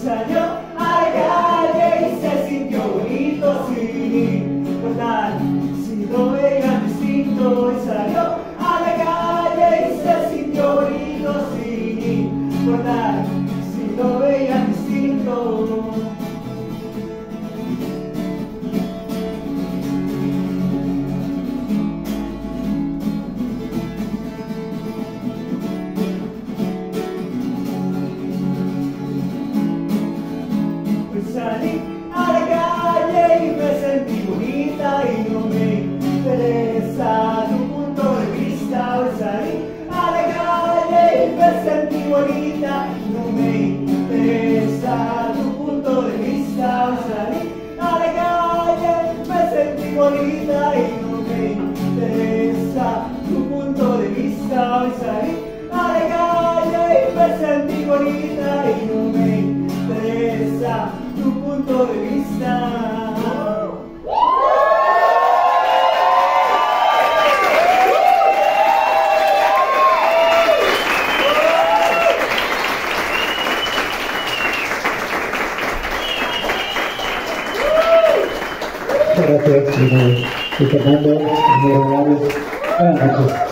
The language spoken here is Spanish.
salió a la calle y se sintió bonito sin importar si lo veían distinto. Y salió a la calle y se sintió bonito sin importar si lo veían distinto. Salí a la calle y me sentí bonita y no me interesa tu punto de vista. Hoy salí a la calle y me sentí bonita y no me interesa tu punto de vista. Hoy salí a la calle, me sentí bonita y no me interesa tu punto de vista. Hoy salí a la calle y me sentí bonita y no me interesa tu punto de vista. Gracias, Fernando. Buenas noches.